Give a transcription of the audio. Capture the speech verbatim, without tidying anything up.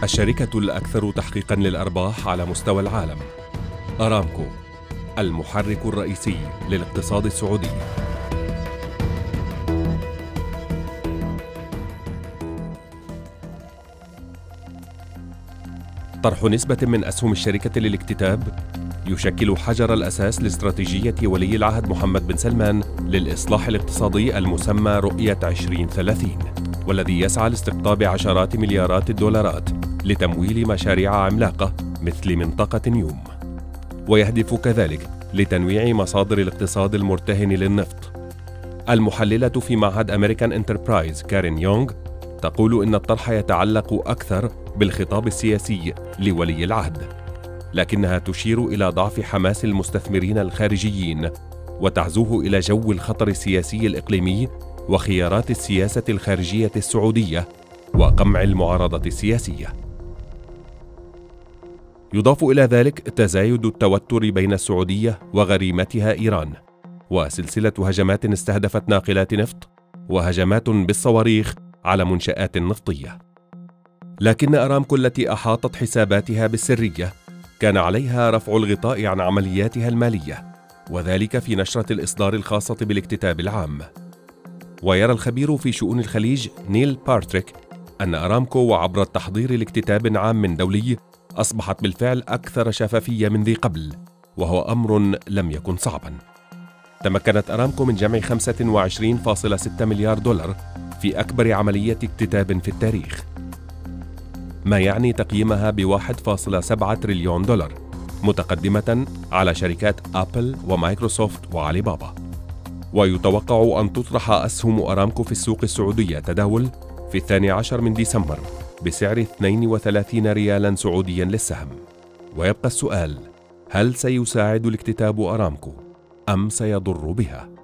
الشركة الأكثر تحقيقاً للأرباح على مستوى العالم، أرامكو، المحرك الرئيسي للاقتصاد السعودي. طرح نسبة من أسهم الشركة للاكتتاب يشكل حجر الأساس لاستراتيجية ولي العهد محمد بن سلمان للإصلاح الاقتصادي المسمى رؤية عشرين ثلاثين، والذي يسعى لاستقطاب عشرات مليارات الدولارات لتمويل مشاريع عملاقة مثل منطقة نيوم، ويهدف كذلك لتنويع مصادر الاقتصاد المرتهن للنفط. المحللة في معهد أمريكان انتربرايز كارين يونغ تقول إن الطرح يتعلق أكثر بالخطاب السياسي لولي العهد، لكنها تشير إلى ضعف حماس المستثمرين الخارجيين وتعزوه إلى جو الخطر السياسي الإقليمي وخيارات السياسة الخارجية السعودية وقمع المعارضة السياسية. يضاف إلى ذلك تزايد التوتر بين السعودية وغريمتها إيران، وسلسلة هجمات استهدفت ناقلات نفط وهجمات بالصواريخ على منشآت نفطية. لكن أرامكو التي أحاطت حساباتها بالسرية كان عليها رفع الغطاء عن عملياتها المالية، وذلك في نشرة الإصدار الخاصة بالاكتتاب العام. ويرى الخبير في شؤون الخليج نيل بارتريك أن أرامكو وعبر التحضير لاكتتاب عام دولي أصبحت بالفعل أكثر شفافية من ذي قبل، وهو أمر لم يكن صعبا. تمكنت أرامكو من جمع خمسة وعشرين فاصلة ستة مليار دولار في أكبر عملية اكتتاب في التاريخ، ما يعني تقييمها ب واحد فاصلة سبعة تريليون دولار، متقدمة على شركات أبل ومايكروسوفت وعلي بابا. ويتوقع أن تطرح أسهم أرامكو في السوق السعودية تداول في الثاني عشر من ديسمبر بسعر اثنين وثلاثين ريالا سعوديا للسهم. ويبقى السؤال: هل سيساعد الاكتتاب أرامكو أم سيضر بها؟